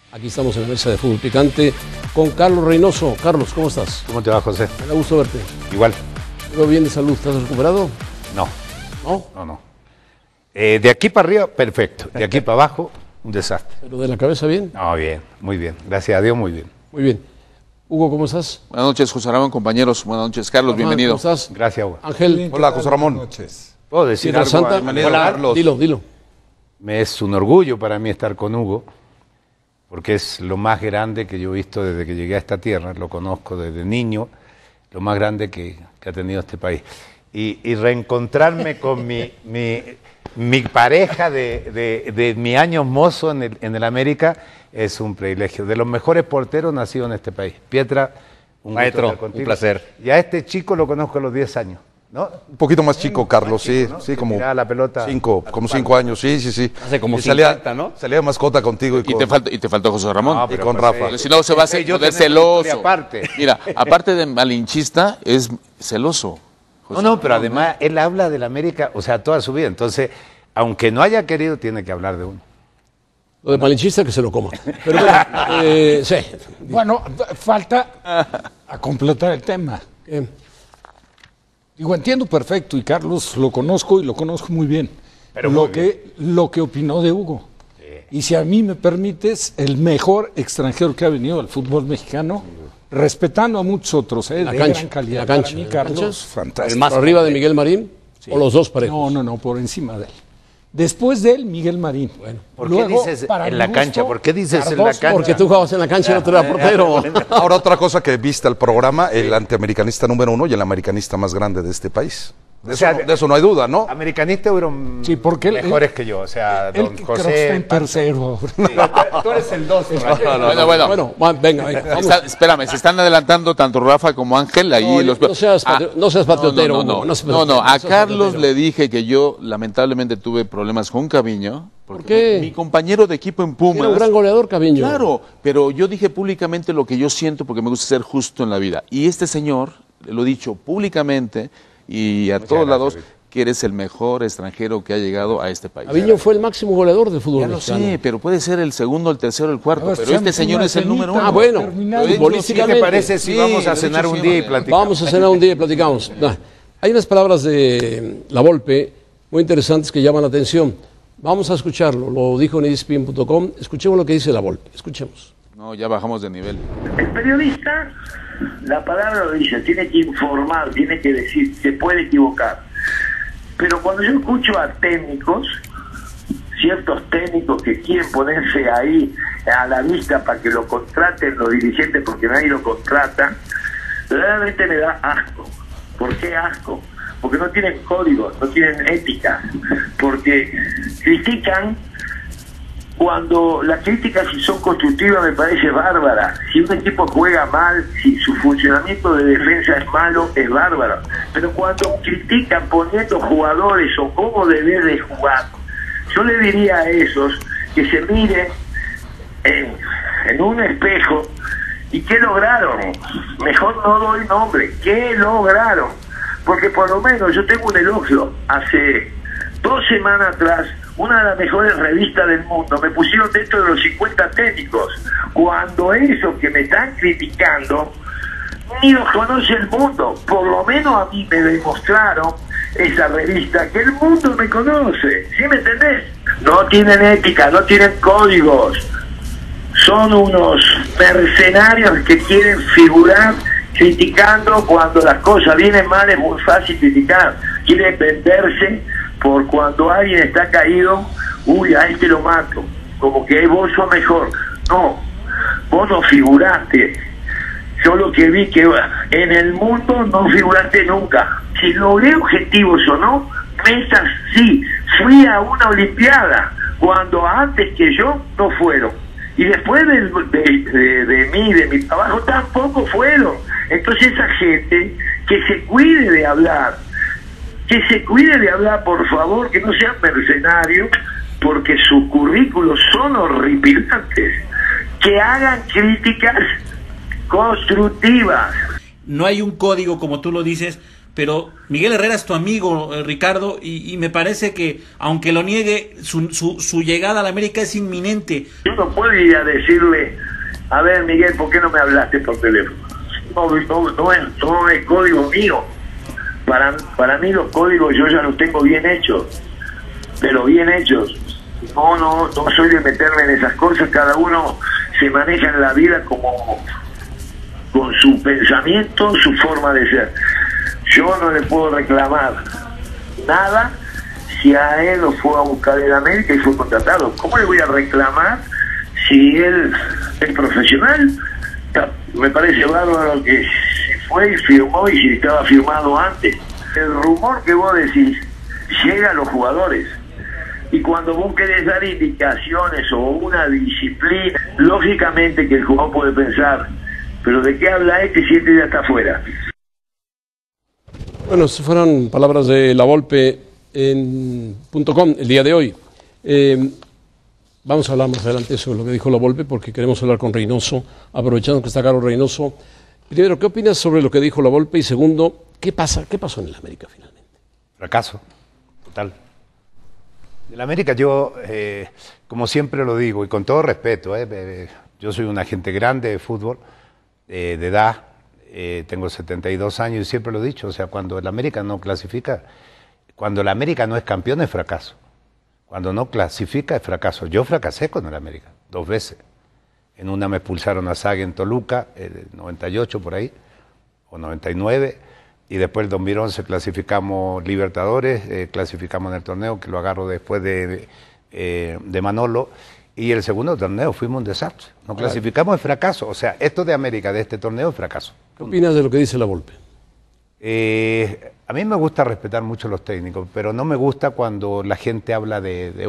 Aquí estamos en la mesa de Fútbol Picante con Carlos Reynoso. Carlos, ¿cómo estás? ¿Cómo te va, José? Me da gusto verte. Igual. ¿Todo bien de salud? ¿Estás recuperado? No. ¿No? No. De aquí para arriba, perfecto. De aquí para abajo, un desastre. ¿Pero de la cabeza bien? No, bien, muy bien. Gracias a Dios, muy bien. Muy bien. Hugo, ¿cómo estás? Buenas noches, José Ramón, compañeros. Buenas noches, Carlos, bienvenido. ¿Cómo estás? Gracias, Hugo. Ángel. Hola, José Ramón. Buenas noches. ¿Puedo decir Tierra algo? Santa. Bienvenido, Hola, Carlos. Dilo. Me es un orgullo para mí estar con Hugo, porque es lo más grande que yo he visto desde que llegué a esta tierra. Lo conozco desde niño, lo más grande que ha tenido este país. Y reencontrarme con mi pareja de mi año mozo en el América es un privilegio. De los mejores porteros nacidos en este país. Pietra, Maestro, un placer. Y a este chico lo conozco a los 10 años, ¿no? Un poquito más chico, Carlos, sí, ¿no? sí, Que como tiraba la pelota. como 5 años, sí. Hace como Y salía, 50, ¿no? Salía de mascota contigo Y te faltó José Ramón. No, y pero con pues, Rafa. Porque si no se va a hacer yo poder tenía una historia celoso. aparte. Mira, aparte de malinchista, es celoso. José No, pero Ramón, además él habla del América, o sea, toda su vida. Entonces, aunque no haya querido, tiene que hablar de uno. Lo de malinchista que se lo coma. Pero bueno, sí. Bueno, falta a completar el tema. Digo, entiendo perfecto, y Carlos lo conozco y lo conozco muy bien. Pero lo muy que opinó de Hugo. Y si a mí me permites, el mejor extranjero que ha venido al fútbol mexicano, respetando a muchos otros, de gran calidad. la cancha, Para mí, la Carlos, cancha. fantástico. El más ¿Por arriba de Miguel Marín? ¿O los dos parejos? No, por encima de él. Después de él, Miguel Marín. Bueno. ¿Por qué Luego, dices para en mi la gusto, cancha? ¿Por qué dices en la Cardoso. cancha? Porque tú jugabas en la cancha y no te era portero. Ahora, otra cosa que viste al programa, el antiamericanista número 1 y el americanista más grande de este país. De eso no hay duda, ¿no? Americanistas fueron Sí, porque él- mejores que yo, o sea, Él don creo que está José. en tercero. Tú eres el 2. Bueno. Venga, vamos. Espérame, se están adelantando tanto Rafa como Ángel. Ahí No seas patriotero, Hugo, no seas patriotero, a no seas Carlos patriotero. le dije que yo lamentablemente tuve problemas con Caviño. Porque ¿Por qué? Mi compañero de equipo en Pumas. Era un gran goleador, Caviño. Claro, pero yo dije públicamente lo que yo siento porque me gusta ser justo en la vida. Y este señor, lo he dicho públicamente y a todos lados, gracias, que eres el mejor extranjero que ha llegado a este país. Caviño fue el máximo goleador del fútbol Ya lo mexicano. sé, pero puede ser el segundo, el tercero, el cuarto. A ver, Pero este seamos señor una es el número cenita. uno. Ah, bueno, Terminado. ¿Qué futbolísticamente. te parece si Sí, vamos a de cenar hecho, un sí, día y vamos. platicamos? Vamos a cenar un día y platicamos. Hay unas palabras de La Volpe muy interesantes que llaman la atención. Vamos a escucharlo. Lo dijo en ESPN.com. Escuchemos lo que dice La Volpe. Escuchemos. No, ya bajamos de nivel. El periodista, la palabra lo dice, tiene que informar, tiene que decir, se puede equivocar. Pero cuando yo escucho a técnicos, ciertos técnicos que quieren ponerse ahí a la vista para que lo contraten los dirigentes porque nadie lo contrata, realmente me da asco. ¿Por qué asco? Porque no tienen códigos, no tienen ética, porque critican. Cuando las críticas, si son constructivas, me parece bárbara. Si un equipo juega mal, si su funcionamiento de defensa es malo, es bárbaro. Pero cuando critican poniendo jugadores o cómo debe de jugar, yo le diría a esos que se miren en un espejo y ¿qué lograron? Mejor no doy nombre. ¿Qué lograron? Porque por lo menos yo tengo un elogio. Hace 2 semanas atrás, una de las mejores revistas del mundo me pusieron dentro de los 50 técnicos, cuando esos que me están criticando ni los conoce el mundo. Por lo menos a mí me demostraron esa revista que el mundo me conoce. ¿Sí me entendés? No tienen ética, no tienen códigos, son unos mercenarios que quieren figurar criticando. Cuando las cosas vienen mal es muy fácil criticar, quieren venderse por cuando alguien está caído. Uy, a este lo mato, como que vos sos mejor. No, vos no figuraste. Yo lo que vi que en el mundo no figuraste nunca. Si logré objetivos o no, mesas sí. Fui a una olimpiada cuando antes que yo no fueron. Y después de mi trabajo tampoco fueron. Entonces esa gente que se cuide de hablar, por favor, que no sean mercenarios, porque sus currículos son horripilantes. Que hagan críticas constructivas. No hay un código, como tú lo dices, pero Miguel Herrera es tu amigo, Ricardo, y me parece que, aunque lo niegue, su llegada a la América es inminente. Yo no puedo ir a decirle, a ver, Miguel, ¿por qué no me hablaste por teléfono? No es código mío. Para mí los códigos yo ya los tengo bien hechos, pero bien hechos. No soy de meterme en esas cosas. Cada uno se maneja en la vida como con su pensamiento, su forma de ser. Yo no le puedo reclamar nada si a él lo fue a buscar en América y fue contratado. ¿Cómo le voy a reclamar si él es profesional? Me parece bárbaro que se fue y firmó, y si estaba firmado antes. El rumor que vos decís llega a los jugadores, y cuando vos querés dar indicaciones o una disciplina, lógicamente que el jugador puede pensar, pero ¿de qué habla este si este ya está afuera? Bueno, estas fueron palabras de La Volpe en .com el día de hoy. Vamos a hablar más adelante sobre lo que dijo La Volpe, porque queremos hablar con Reynoso, aprovechando que está Carlos Reynoso. Primero, ¿qué opinas sobre lo que dijo La Volpe? Y segundo, ¿qué pasó en el América finalmente? Fracaso, total. En el América yo, como siempre lo digo, y con todo respeto, yo soy un agente grande de fútbol, de edad, tengo 72 años y siempre lo he dicho, o sea, cuando el América no clasifica, cuando el América no es campeón es fracaso. Cuando no clasifica es fracaso. Yo fracasé con el América 2 veces. En una me expulsaron a Sague en Toluca, 98 por ahí, o 99, y después el 2011 clasificamos Libertadores, clasificamos en el torneo, que lo agarro después de Manolo, y el segundo torneo fuimos un desastre. No clasificamos, es fracaso. O sea, esto de América, de este torneo, es fracaso. ¿Qué opinas de lo que dice La Volpe? A mí me gusta respetar mucho a los técnicos, pero no me gusta cuando la gente habla de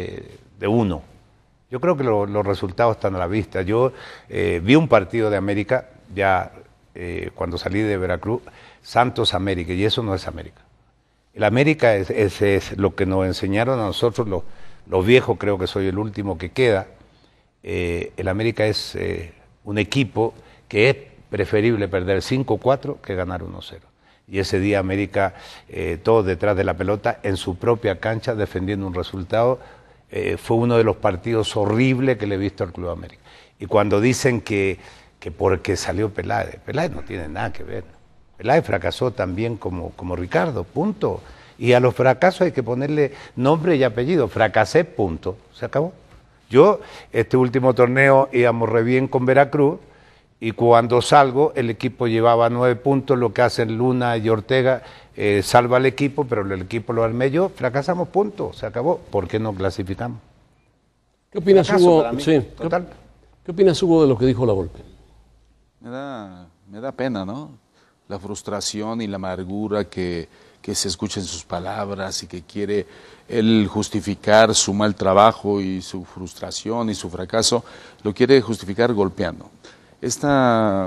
uno. Yo creo que los resultados están a la vista. Yo vi un partido de América, ya cuando salí de Veracruz, Santos América, y eso no es América. El América es lo que nos enseñaron a nosotros, los viejos, creo que soy el último que queda. El América es un equipo que es preferible perder 5-4 que ganar 1-0. Y ese día América, todos detrás de la pelota, en su propia cancha, defendiendo un resultado, fue uno de los partidos horribles que le he visto al Club América. Y cuando dicen que porque salió Peláez no tiene nada que ver. Peláez fracasó también como Ricardo, punto. Y a los fracasos hay que ponerle nombre y apellido. Fracasé, punto. Se acabó. Yo, este último torneo, íbamos re bien con Veracruz, y cuando salgo, el equipo llevaba 9 puntos, lo que hacen Luna y Ortega, salva al equipo, pero el equipo lo armé yo, fracasamos, punto, se acabó. ¿Por qué no clasificamos? ¿Qué opinas, Hugo? Sí, total. ¿Qué opinas, Hugo, de lo que dijo La Volpe? Me da pena, ¿no? La frustración y la amargura que se escucha en sus palabras, y que quiere él justificar su mal trabajo y su frustración y su fracaso, lo quiere justificar golpeando. Esta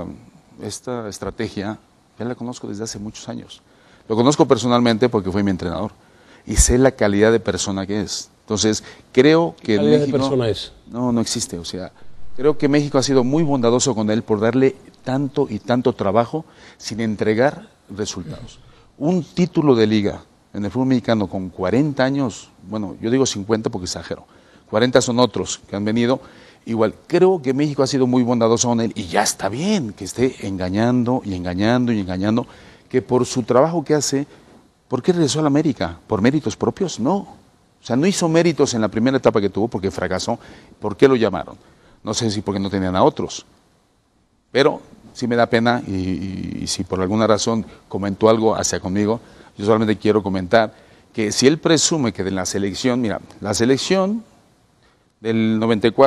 estrategia ya la conozco desde hace muchos años. Lo conozco personalmente porque fue mi entrenador y sé la calidad de persona que es. Entonces, creo que ¿Qué calidad México, de persona es? No existe. O sea, creo que México ha sido muy bondadoso con él por darle tanto y tanto trabajo sin entregar resultados. Un título de liga en el fútbol mexicano con 40 años, bueno, yo digo 50 porque exagero, 40 son otros que han venido. Igual, creo que México ha sido muy bondadoso con él, y ya está bien que esté engañando y engañando y engañando, que por su trabajo que hace, ¿por qué regresó a la América? ¿Por méritos propios? No. O sea, no hizo méritos en la primera etapa que tuvo porque fracasó. ¿Por qué lo llamaron? No sé si porque no tenían a otros. Pero sí me da pena, y si por alguna razón comentó algo hacia conmigo, yo solamente quiero comentar que si él presume que de la selección, mira, la selección del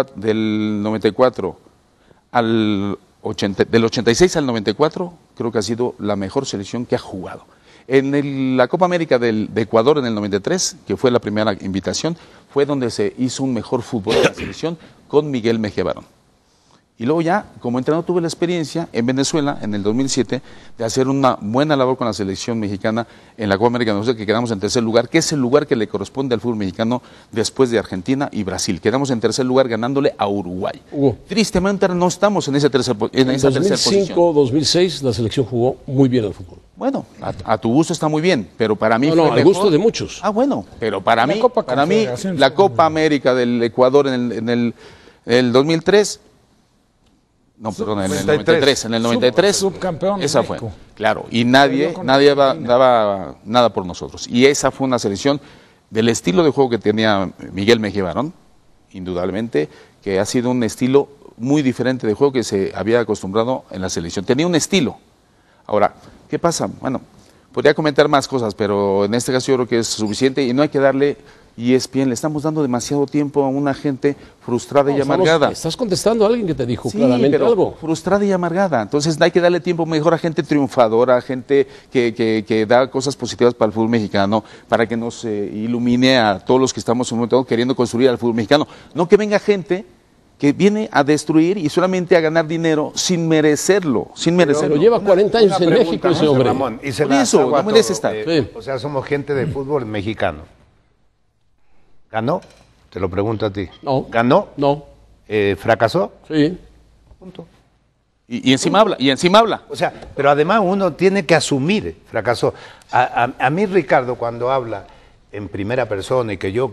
94 al 80, del 86 al 94, creo que ha sido la mejor selección que ha jugado. En la Copa América de Ecuador en el 93, que fue la primera invitación, fue donde se hizo un mejor fútbol de la selección con Miguel Mejía Barón. Y luego ya, como entrenador, tuve la experiencia en Venezuela, en el 2007, de hacer una buena labor con la selección mexicana en la Copa América, que quedamos en tercer lugar, que es el lugar que le corresponde al fútbol mexicano después de Argentina y Brasil. Quedamos en tercer lugar ganándole a Uruguay. Tristemente no estamos en esa tercera posición. 2005-2006 la selección jugó muy bien al fútbol. Bueno, a tu gusto está muy bien, pero para mí No, fue no, al mejor. gusto de muchos. Ah, bueno, pero para La mí, Copa Confederaciones la fue Copa muy América del Ecuador en el 2003, no, perdón, en el 93, en el 93, subcampeón de esa fue, México. claro, y nadie Perdió con daba nada por nosotros. Y esa fue una selección del estilo de juego que tenía Miguel Mejía Barón, indudablemente, que ha sido un estilo muy diferente de juego que se había acostumbrado en la selección. Tenía un estilo. Ahora, ¿qué pasa? Bueno, podría comentar más cosas, pero en este caso yo creo que es suficiente y no hay que darle, y es bien, le estamos dando demasiado tiempo a una gente frustrada y amargada. Estás contestando a alguien que te dijo Sí, claramente pero algo. frustrada y amargada. Entonces hay que darle tiempo mejor a gente triunfadora, a gente que da cosas positivas para el fútbol mexicano, para que nos ilumine a todos los que estamos en un momento queriendo construir al fútbol mexicano. No que venga gente que viene a destruir y solamente a ganar dinero sin merecerlo, Pero lleva 40 años en México ese hombre. Ramón, y se Por la eso, hago a no merece todo. estar. Sí. O sea, somos gente de fútbol mexicano. ¿Ganó? Te lo pregunto a ti. No. ¿Ganó? No, ¿Fracasó? sí. Punto. Y encima habla. O sea, pero además uno tiene que asumir, fracasó. A mí, Ricardo, cuando habla en primera persona y que yo,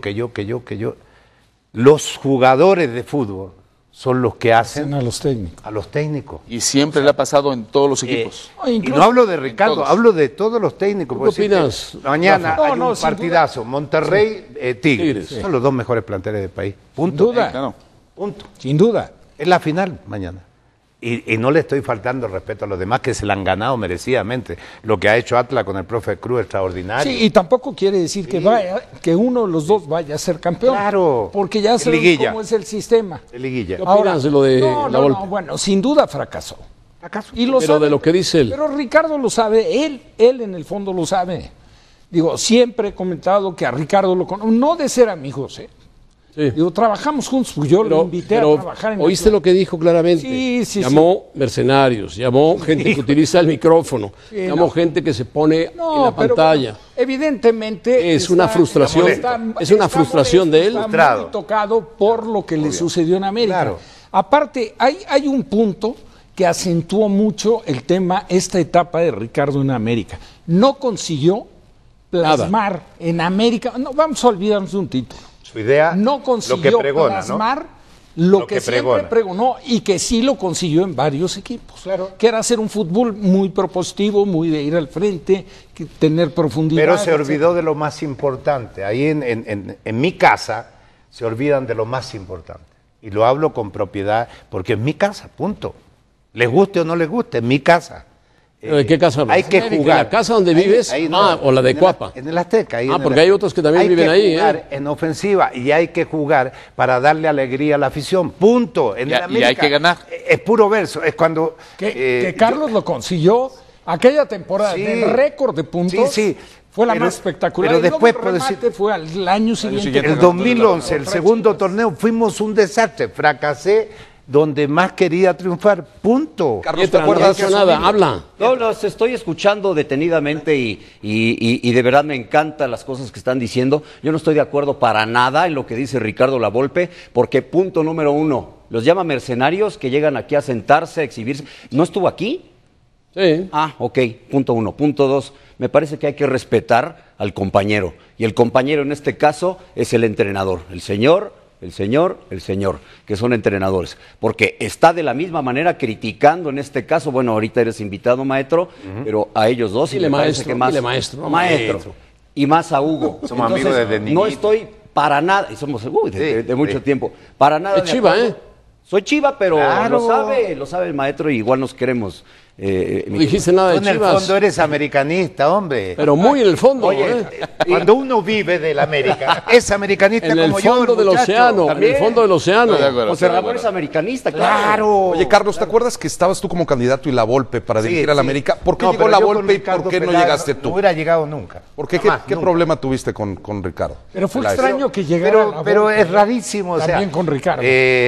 los jugadores de fútbol son los que hacen A los técnicos. a los técnicos. Y siempre le ha pasado en todos los equipos. Y no hablo de Ricardo, todos. hablo de todos los técnicos. ¿Qué Por decirte, opinas, Mañana Rafa? hay No, un sin duda. partidazo, Monterrey, Tigres. Tigres. Son los dos mejores planteles del país. Punto. duda. Claro. Punto. Sin duda. Es la final mañana. Y no le estoy faltando respeto a los demás que se la han ganado merecidamente. Lo que ha hecho Atlas con el profe Cruz, extraordinario. Sí, y tampoco quiere decir que uno de los dos vaya a ser campeón. Claro. Porque ya sabemos Liguilla. cómo es el sistema. De liguilla. ¿Qué opinas de lo de la Volpe? bueno, sin duda fracasó. ¿Acaso? Y lo Pero sabe, de lo que dice él. Pero Ricardo lo sabe, él en el fondo lo sabe. Digo, siempre he comentado que a Ricardo lo conozco, no de ser amigos, ¿eh? Sí. Digo, trabajamos juntos, pues yo lo invité a trabajar en ¿oíste lo que dijo claramente? Sí, llamó mercenarios, llamó gente que utiliza el micrófono, Sí, llamó no. gente que se pone en No, la pero pantalla. bueno, evidentemente Es una frustración, es una frustración de él. Está Frustrado. muy tocado por lo que le sucedió en América. Claro. Aparte, hay un punto que acentuó mucho el tema, esta etapa de Ricardo en América. No consiguió plasmar en América, no vamos a olvidarnos de un título. Su idea, No lo consiguió que pregona, plasmar ¿no? lo que siempre pregona. pregonó y que sí lo consiguió en varios equipos. Que era hacer un fútbol muy propositivo, muy de ir al frente, tener profundidad. Pero se etcétera. olvidó de lo más importante. Ahí en mi casa se olvidan de lo más importante. Y lo hablo con propiedad porque es mi casa, punto. Les guste o no les guste, es mi casa. ¿De qué casa hablas? Hay que ¿De jugar. la casa donde vives? O la de Cuapa. En el Azteca. Ah, porque hay otros que también viven ahí, Hay que jugar en ofensiva y hay que jugar para darle alegría a la afición. Punto. En Y el hay América que ganar. Es puro verso. Es cuando... Que Carlos lo consiguió aquella temporada Sí. de récord de puntos. Sí, sí. Fue la Pero- más espectacular. pero Y luego después, el por remate decir- fue al año siguiente. El 2011, el segundo torneo, fuimos un desastre. Fracasé donde más quería triunfar. Punto. Carlos, ¿te Pietra, no acuerdas? ha dicho nada, habla. No, los estoy escuchando detenidamente y de verdad me encantan las cosas que están diciendo. Yo no estoy de acuerdo para nada en lo que dice Ricardo Lavolpe, porque punto número uno, los llama mercenarios que llegan aquí a sentarse, a exhibirse. ¿No estuvo aquí? Sí. Ah, ok, punto uno. Punto dos, me parece que hay que respetar al compañero. Y el compañero en este caso es el entrenador, el señor, que son entrenadores. Porque está de la misma manera criticando en este caso, bueno, ahorita eres invitado, maestro, pero a ellos dos. Dile me parece maestro, que más, dile maestro, no maestro. maestro. Y más a Hugo. Somos amigos desde No niñito. estoy para nada, y somos de mucho sí. tiempo, para nada. Es de Chiva, acuerdo. Soy Chiva, pero Claro. lo sabe el maestro y igual nos queremos. No dijiste nada Tú de en el Chivas, fondo eres americanista, hombre. pero muy en el fondo. Oye, cuando uno vive del América, es americanista En el como yo, fondo del muchacho. océano, en el También. fondo del océano. Estoy de acuerdo, José estoy de Ramón es acuerdo. americanista, Claro. Oye, Carlos, ¿te acuerdas que estabas tú como candidato y la Volpe para Sí, dirigir a la sí. América? ¿Por qué No, llegó pero la yo con Volpe y Ricardo por qué no Peláez llegaste No tú? hubiera llegado nunca. ¿Por qué? ¿Qué, Jamás, qué nunca. problema tuviste con Ricardo? Pero fue Peláez? extraño que llegara. Pero es rarísimo, o sea. También con Ricardo.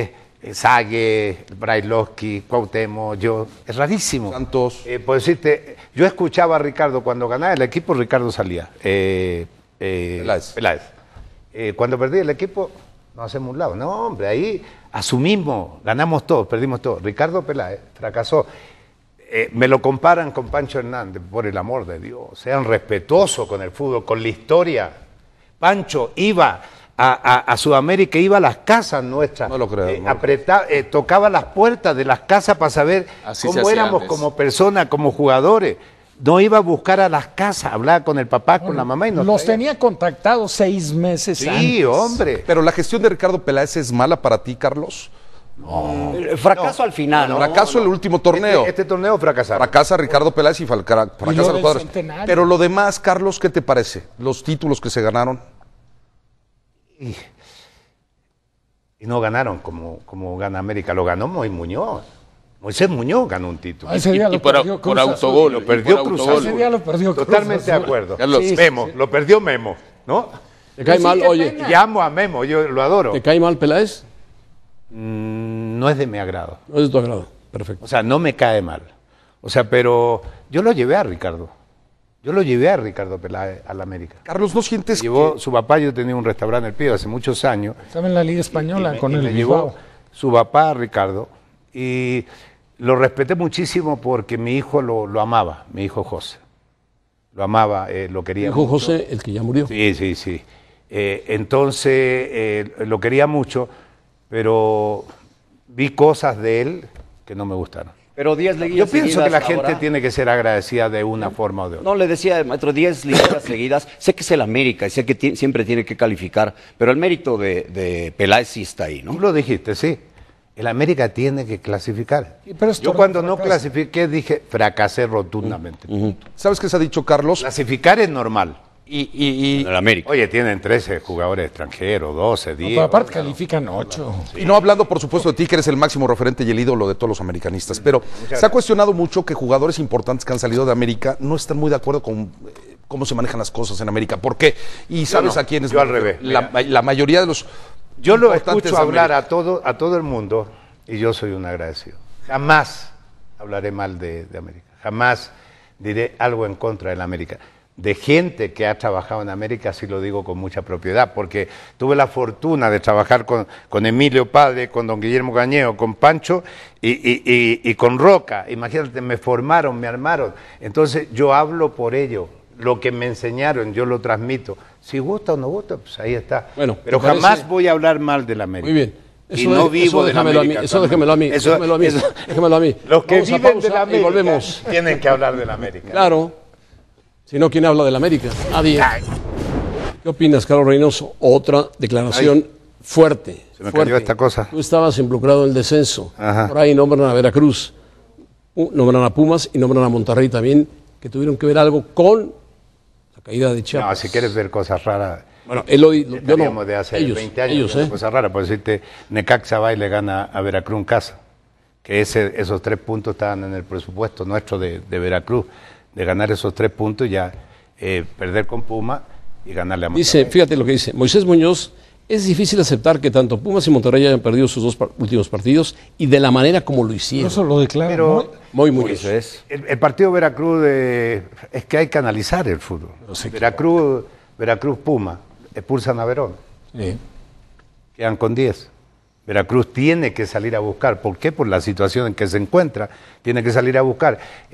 Sague, Brailovsky, Cuauhtémoc, yo. Es rarísimo. Santos. Por decirte, yo escuchaba a Ricardo cuando ganaba el equipo, Ricardo salía. Peláez. Cuando perdí el equipo, nos hacemos un lado. No, hombre, ahí asumimos, ganamos todos, perdimos todos. Ricardo Peláez fracasó. me lo comparan con Pancho Hernández, por el amor de Dios. Sean respetuosos con el fútbol, con la historia. Pancho iba a Sudamérica, iba a las casas nuestras, No lo creo, tocaba las puertas de las casas para saber Así se cómo hacía éramos antes. como personas, como jugadores. No iba a buscar a las casas, hablaba con el papá, con la mamá y nos Los traía. tenía contactados 6 meses antes. Sí, hombre. Pero la gestión de Ricardo Peláez es mala para ti, Carlos. El fracaso al final. ¿no? Fracaso el último torneo. Este torneo fracasaron. Fracasa Ricardo Peláez y fracasan lo los del jugadores. centenario. Pero lo demás, Carlos, ¿qué te parece? Los títulos que se ganaron. Y no ganaron como gana América, lo ganó Moisés Muñoz. Moisés Muñoz ganó un título. Ese día lo perdió Cruz Azul. autogol. Lo perdió por Cruz autogol. Ese día lo perdió Cruz Totalmente de Azul. acuerdo. Carlos, Sí, Memo, lo perdió Memo, ¿no? ¿Te cae Sí, mal? qué Oye, pena. Llamo a Memo, yo lo adoro. ¿te cae mal Peláez? No es de mi agrado. No es de tu agrado. Perfecto. O sea, no me cae mal. O sea, pero yo lo llevé a Ricardo. Yo lo llevé a Ricardo Peláez a la América. Carlos, ¿no sientes Llevó su papá, yo tenía un restaurante en el Pío hace muchos años. Estaba en la Liga Española con el me llevó Bilbao. su papá, Ricardo, y lo respeté muchísimo porque mi hijo lo amaba, mi hijo José. Lo amaba, lo quería Dijo mucho. José, el que ya murió. Sí, sí, sí. Entonces, lo quería mucho, pero vi cosas de él que no me gustaron. Pero 10 Yo liguillas pienso que la seguidas gente ahora. tiene que ser agradecida de una forma o de otra. No, le decía, maestro, 10 liguillas seguidas. Sé que es el América y sé que siempre tiene que calificar, pero el mérito de Peláez sí está ahí, ¿no? Tú lo dijiste, sí. El América tiene que clasificar. Sí, pero es Yo torneo cuando no fracaso. clasifiqué dije, fracasé rotundamente. ¿Sabes qué se ha dicho, Carlos? Clasificar es normal. En el América. Oye, tienen 13 jugadores extranjeros, 12, No, 10. pero aparte califican 8. Y no hablando, por supuesto, de ti, que eres el máximo referente y el ídolo de todos los americanistas, pero se ha cuestionado mucho que jugadores importantes que han salido de América no están muy de acuerdo con cómo se manejan las cosas en América. ¿Por qué? Y sabes no, a quiénes. yo al revés. La mayoría de los. Yo lo importantes escucho de hablar América. a todo el mundo y yo soy un agradecido. Jamás hablaré mal de América. Jamás diré algo en contra de la América. De gente que ha trabajado en América, sí lo digo con mucha propiedad, porque tuve la fortuna de trabajar con Emilio Padre, con don Guillermo Gañeo, con Pancho y con Roca. Imagínate, me formaron, me armaron. Entonces yo hablo por ello. Lo que me enseñaron, yo lo transmito. Si gusta o no gusta, pues ahí está. Bueno, pero ¿te parece? jamás voy a hablar mal de la América. Muy bien. Y no vivo de la déjamelo a mí. América. Eso déjamelo a mí. Eso- Déjamelo a mí. eso- Déjamelo a mí. Los que Vamos a viven pausa de la y América volvemos. tienen que hablar de la América. Claro. Si no, ¿quién habla de la América? Nadie. ¿Qué opinas, Carlos Reynoso? Otra declaración fuerte. Se me fuerte. cayó esta cosa. Tú estabas involucrado en el descenso. Ajá. Por ahí nombran a Veracruz, nombran a Pumas y nombran a Monterrey también, que tuvieron que ver algo con la caída de Chiapas. No, si quieres ver cosas raras, Bueno, él hoy, yo no. estaríamos de hace Ellos, 20 años, ellos, viendo cosas raras. Por decirte, Necaxa va y le gana a Veracruz en casa. Que esos 3 puntos estaban en el presupuesto nuestro de Veracruz. De ganar esos 3 puntos y ya perder con Puma y ganarle a Monterrey. Dice, fíjate lo que dice, Moisés Muñoz, es difícil aceptar que tanto Pumas y Monterrey hayan perdido sus dos últimos partidos y de la manera como lo hicieron. Eso lo declara Pero Muy Muñoz. Eso es. el partido Veracruz es que hay que analizar el fútbol. Veracruz Puma, expulsan a Verón, Sí. quedan con 10. Veracruz tiene que salir a buscar. ¿Por qué? Por la situación en que se encuentra. Tiene que salir a buscar.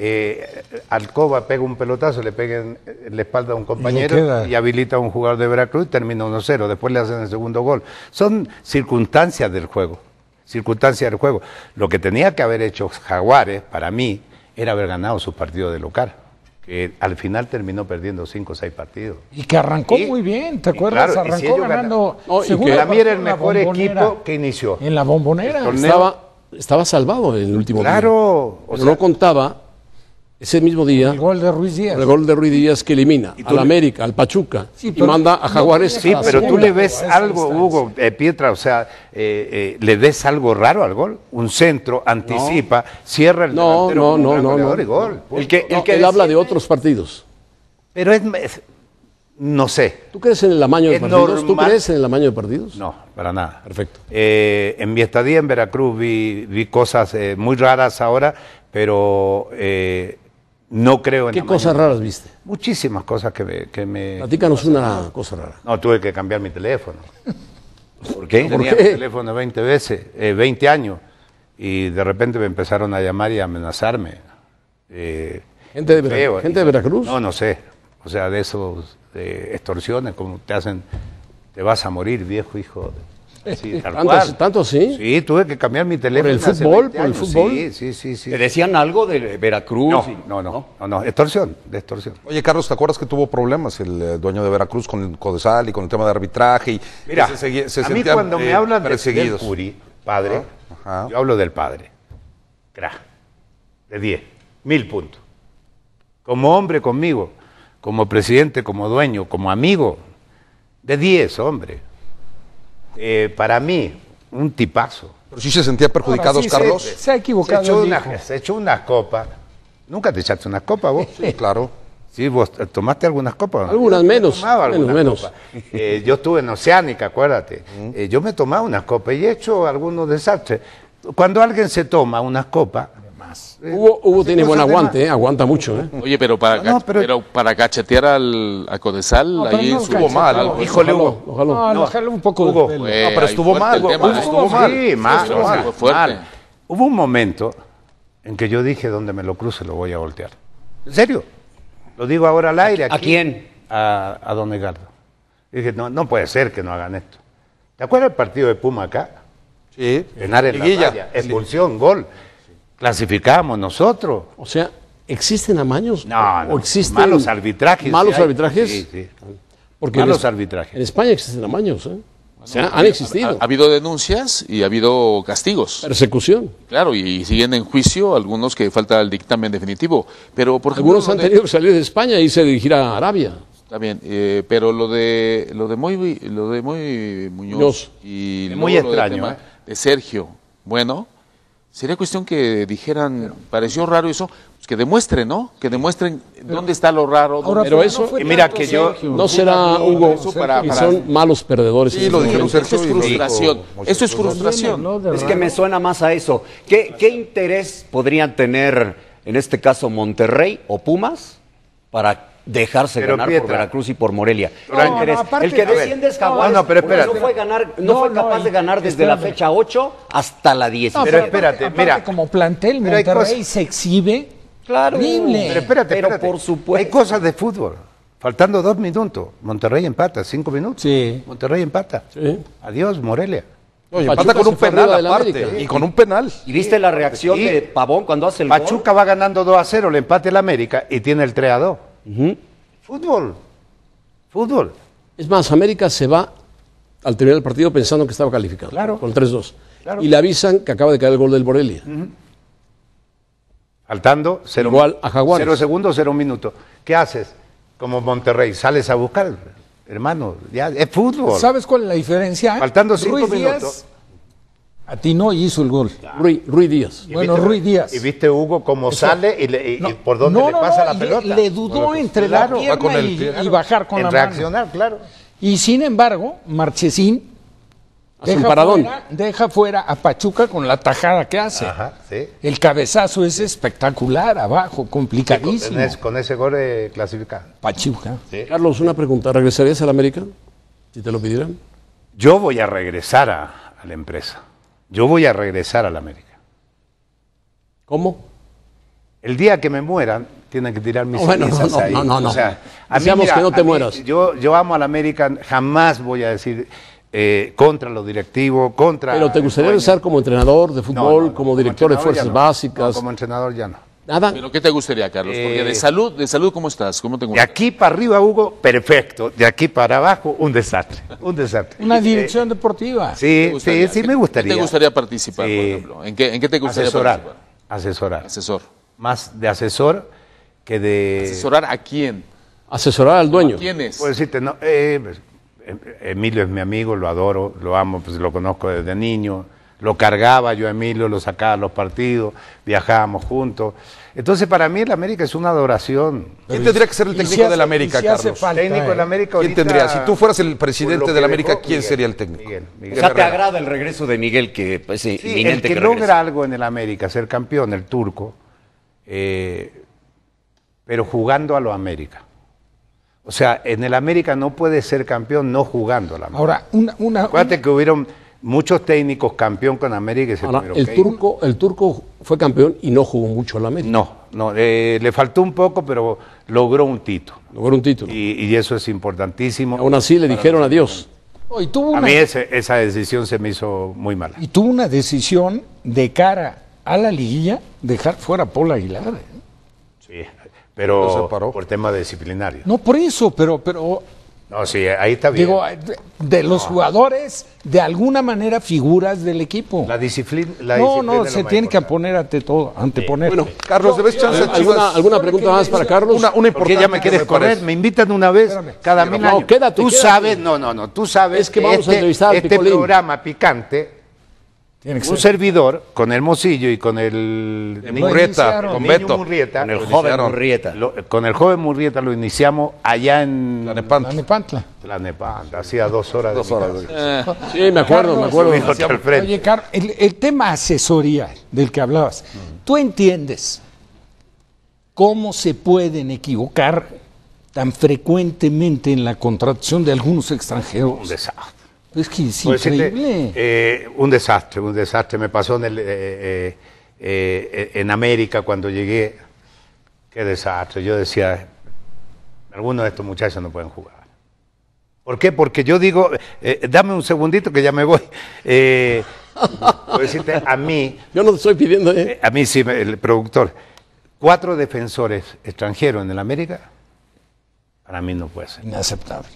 Alcoba pega un pelotazo, le pega en la espalda a un compañero queda. y habilita a un jugador de Veracruz y termina 1-0. Después le hacen el segundo gol. Son circunstancias del juego. Circunstancias del juego. Lo que tenía que haber hecho Jaguares, para mí, era haber ganado sus partidos de local. Que al final terminó perdiendo 5 o 6 partidos. Y que arrancó Y- muy bien, ¿te y acuerdas? claro, y si Arrancó ellos ganando. No, y segundo que Para mí era el partido en la mejor Bombonera. equipo que inició. En la Bombonera. El torneo. Estaba salvado en el último día. Claro. O Pero sea, no contaba ese mismo día El gol de Ruiz Díaz. el gol de Ruiz Díaz que elimina al América, al Pachuca Sí, y pero manda a Jaguares. no sí, a la pero tú segunda, le ves a esa algo, distancia. Hugo, Pietra, o sea, ¿le ves algo raro al gol? Un centro, anticipa, cierra el No, delantero no, como un no, gran no, goleador no. y gol. No, él habla de otros partidos. Pero no sé. ¿Tú crees en el amaño de Es partidos? ¿Tú normal. crees en el amaño de partidos? No, para nada. Perfecto. En mi estadía en Veracruz vi cosas muy raras ahora, pero no creo en ¿Qué amaño. cosas raras viste? Muchísimas cosas que me... Platícanos una cosa rara. No, tuve que cambiar mi teléfono. ¿Por qué? ¿Por Tenía qué? mi teléfono 20 veces, 20 años, y de repente me empezaron a llamar y a amenazarme. Gente de Veracruz. No sé. O sea, de esos extorsiones, como te hacen, te vas a morir, viejo hijo. Sí, ¿Tanto así? Sí, tuve que cambiar mi teléfono. ¿Por el fútbol? Sí. ¿Te decían algo de Veracruz? No, extorsión, de extorsión. Oye, Carlos, ¿te acuerdas que tuvo problemas el dueño de Veracruz con el Codesal y con el tema de arbitraje? Y mira, se a mí cuando me hablan del Puri, padre, Ajá. yo hablo del padre. Crack, de 10, 1000 puntos. Como hombre conmigo, como presidente, como dueño, como amigo, de 10, hombre. Para mí, un tipazo. Pero sí se sentía perjudicado, sí, Carlos. Se ha equivocado. Se echó unas copas. ¿Nunca te echaste unas copas vos? Sí, claro. Sí, vos tomaste algunas copas. Algunas menos. Menos. Yo estuve en Oceánica, acuérdate. Yo me tomaba unas copas y he hecho algunos desastres. Cuando alguien se toma unas copas... Hugo tiene buen aguante, aguanta mucho. Oye, pero para cachetear al Codesal, ahí estuvo mal. Híjole, Hugo. Lo jaló un poco. Hugo, pero estuvo mal. Estuvo mal. Sí, mal. fuerte. Hubo un momento en que yo dije, donde me lo cruce lo voy a voltear. ¿En serio? Lo digo ahora al aire. Aquí, ¿A quién? A don Edgardo. Dije, no puede ser que no hagan esto. ¿Te acuerdas del partido de Puma acá? Sí. Penar en la raya, expulsión, gol. Clasificamos nosotros. O sea, ¿existen amaños? No, ¿O existen malos arbitrajes. ¿Malos sí arbitrajes? Sí. Porque Malos arbitrajes. En España existen amaños, O sea, han existido. Ha habido denuncias y ha habido castigos. Persecución. Claro, y siguen en juicio algunos que falta el dictamen definitivo. Pero, por ejemplo, Algunos han tenido que salir de España y irse a dirigir a Arabia. Está bien, pero lo de Muy Muñoz y muy luego lo del extraño, tema de Sergio, bueno, sería cuestión que dijeran, pareció raro eso, pues que demuestren, ¿no? Que demuestren dónde está lo raro. Ahora, Pero eso, fue mira tanto que yo- Sergio. no será, Hugo, eso para- que son malos perdedores. Sí, lo dijeron Esto Sergio es y lo dijo frustración. Moisés. Esto es frustración. ¿no? De Es que raro. me suena más a eso. ¿Qué interés podrían tener, en este caso, Monterrey o Pumas para dejarse Pero, ganar por Pietra, Veracruz y por Morelia? No, ¿Qué interés? aparte- El que a ver, desciende es Jaguares. no, pero porque espérate. no fue capaz de ganar desde la fecha 8 hasta la 17. Pero espérate, aparte, mira. como plantel, Pero hay Monterrey cosas- se exhibe. Claro. Horrible. Pero espérate. por supuesto. Hay cosas de fútbol. Faltando 2 minutos. Monterrey empata, 5 minutos. Sí. Monterrey empata. Sí. Adiós, Morelia. Oye, Pachuca empata con un se fue penal arriba del aparte. América. Y con un penal. ¿Y viste la reacción Sí. de Pavón cuando hace el gol? Pachuca va ganando 2-0, le empate el América y tiene el 3-2. Fútbol. Es más, América se va al terminar el partido pensando que estaba calificado. Claro. Con 3-2. Claro. Y le avisan que acaba de caer el gol del Morelia. Faltando 0 Igual a Jaguares. segundos, 0 minutos. ¿Qué haces? Como Monterrey, sales a buscar, hermano, ya es fútbol. ¿Sabes cuál es la diferencia? Faltando 5 Ruiz minutos. Díaz atinó y hizo el gol. Rui Díaz. Bueno, Ruiz Díaz. Y viste Hugo cómo sale y por dónde le pasa la pelota. Le dudó entre Claro, la va con pierna el pie. y bajar con en la mano. reaccionar, claro. Y sin embargo, Marchesín Hace un paradón. deja fuera a Pachuca con la tajada que hace. Ajá, sí. El cabezazo es espectacular, abajo, complicadísimo. Con ese gol clasificado. Pachuca. Carlos, una pregunta. ¿Regresarías a la América? Si te lo pidieran. Yo voy a regresar a la empresa. Yo voy a regresar a la América. ¿Cómo? El día que me mueran, tienen que tirar mis Bueno, cenizas no, ahí. no, no, no. O sea, Deseamos que no te a mí, mueras. Yo amo a la América, jamás voy a decir contra los directivos, contra... Pero ¿te gustaría dueños. regresar como entrenador de No, fútbol, no, no, como director de entrenador ya fuerzas no. básicas? No, como entrenador ya no. Nada. ¿Pero qué te gustaría, Carlos? Porque de salud, ¿cómo estás? ¿Cómo te De encuentras? aquí para arriba, Hugo, perfecto. De aquí para abajo, un desastre. Un desastre. Una dirección deportiva. Sí, gustaría? sí, me gustaría. ¿Qué te gustaría participar, Sí. por ejemplo? ¿En qué te gustaría participar? Asesorar. Asesor. Más de asesor que de... ¿Asesorar a quién? Asesorar al dueño. ¿Quién es? Puedo decirte, no, Emilio es mi amigo, lo adoro, lo amo, pues lo conozco desde niño. Lo cargaba yo a Emilio, lo sacaba a los partidos, viajábamos juntos. Entonces, para mí, el América es una adoración. ¿Quién tendría que ser el Y técnico si hace- del América, y si hace Carlos? falta, Técnico del América ¿Quién ahorita, tendría? Si tú fueras el por lo presidente que del América, dejó, ¿quién Miguel. sería el técnico? Miguel O sea, ¿te Herrera. agrada el regreso de Miguel, que es Sí, el inminente que que regrese? logra algo en el América, ser campeón, el turco, pero jugando a lo América. O sea, en el América no puede ser campeón no jugando a la América. Ahora, Acuérdate que hubieron muchos técnicos campeón con América y se Ahora, tuvieron que ir. el turco fue campeón y no jugó mucho a la América. No, le faltó un poco, pero logró un título. Logró un título. Y eso es importantísimo. Aún así le dijeron adiós. Oh, y tuvo A una, mí esa decisión se me hizo muy mala. y tuvo una decisión de cara a la liguilla, dejar fuera a Paul Aguilar. Sí, pero Se paró. por tema disciplinario. No por eso, pero No, sí, ahí está bien. digo, de los jugadores, de alguna manera figuras del equipo. La disciplina. No, se tiene que anteponer. Bueno, Carlos, ¿debes chance a Chivas? ¿Alguna pregunta más para Carlos? Una ¿Por qué importante ya me quieres que correr? parece. Me invitan una vez cada mil no, años. quédate, Tú quédate. sabes, tú sabes Es que vamos a entrevistar al este Picolín. programa picante, Tiene que un ser. servidor con Hermosillo y con el Murrieta, iniciaron. con Niño Beto. Murrieta, Con el lo joven iniciaron. Murrieta. Con el joven Murrieta lo iniciamos allá en Tlanepantla. Tlanepantla. Tlanepantla, hacía 2 horas. de mi casa. Sí, me acuerdo, me acuerdo. Hijo al frente. Oye, Carlos, el tema asesoría del que hablabas, ¿tú entiendes cómo se pueden equivocar tan frecuentemente en la contratación de algunos Un extranjeros? desastre. Es que es Puedo decirte, increíble. un desastre. Me pasó en América cuando llegué. Qué desastre. Yo decía, algunos de estos muchachos no pueden jugar. ¿Por qué? Porque yo digo, dame un segundito que ya me voy. Puedo decirte, a mí Yo no te estoy pidiendo, a mí sí, el productor, 4 defensores extranjeros en el América, para mí no puede ser. Inaceptable.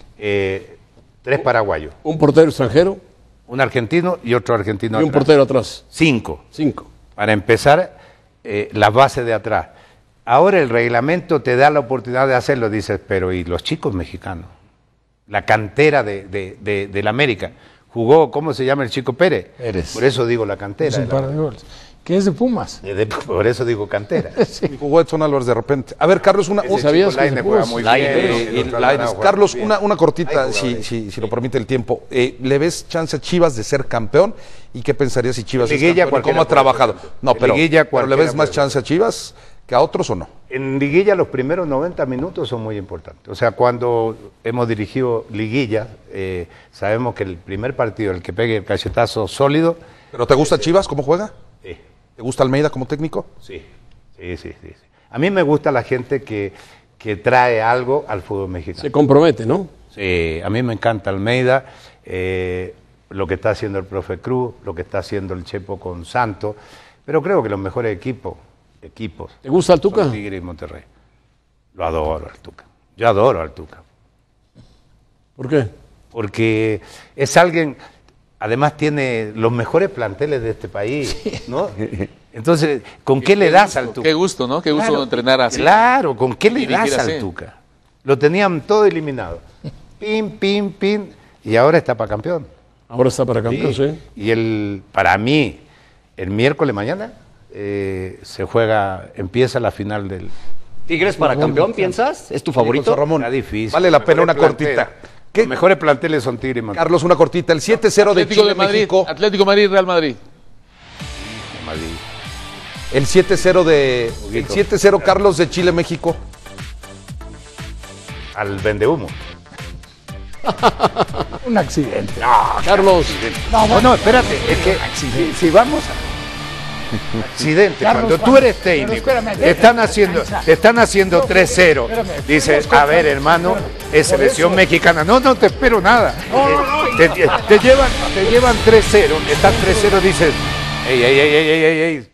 3 paraguayos, un portero extranjero un argentino y otro argentino y un atrás. portero atrás. 5. 5. Para empezar, las bases de atrás. Ahora el reglamento te da la oportunidad de hacerlo, dices, pero ¿y los chicos mexicanos? La cantera del América. Jugó, ¿cómo se llama el chico Pérez? Pérez. Por eso digo la cantera. Es un par de goles. Que es de Pumas. Por eso digo cantera. Y jugó Edson Álvarez de repente. A ver, Carlos, ¿Sabías que Lainez se juega puso? muy Lainez, bien. Lainez. Carlos, una cortita, si lo permite el tiempo. ¿Le ves chance a Chivas de ser campeón? ¿Y qué pensarías si Chivas es Liguilla, campeón? ¿Y cualquiera ¿Cómo ha puede trabajado? ser. No, En pero liguilla, ¿le cualquiera ves más puede chance a Chivas que a otros o no? En liguilla los primeros 90 minutos son muy importantes. O sea, cuando hemos dirigido liguilla, sabemos que el primer partido, el que pegue el cachetazo sólido, ¿Pero te gusta Chivas? ¿Cómo juega? sí, ¿Te gusta Almeida como técnico? sí. A mí me gusta la gente que trae algo al fútbol mexicano. Se compromete, ¿no? Sí, a mí me encanta Almeida, lo que está haciendo el profe Cruz, lo que está haciendo el Chepo con Santos, pero creo que los mejores equipos ¿Te gusta el Tuca? son Tigre y Monterrey. Lo adoro al Tuca. Yo adoro al Tuca. ¿Por qué? Porque es alguien, además tiene los mejores planteles de este país, ¿no? Entonces, ¿con qué le das al Tuca? Qué gusto, ¿no? Qué gusto Claro, entrenar así. Claro, ¿con qué le das Dirigir al así. Tuca? Lo tenían todo eliminado. Pim, pim, pim, y ahora está para campeón. Ahora está para campeón, sí. Y para mí, el miércoles mañana empieza la final del... ¿Tigres para campeón, piensas? ¿Es tu favorito? José Ramón, Está difícil. vale la Los pena una mejores cortita. planteles. ¿Qué? Los mejores planteles son Tigre y Monterrey. Carlos, una cortita. El 7-0 de Atlético Chile, de Madrid, México. Atlético Madrid, Real Madrid. Madrid. El 7-0 Carlos de Chile, México. Al vendehumo. Un accidente. Carlos, No, espérate, es que si vamos a... Accidente, Carlos, cuando tú eres técnico, espérame, te están haciendo 3-0, dices, a ver hermano, es selección mexicana, no te espero nada, te llevan 3-0, están 3-0, dices, ey,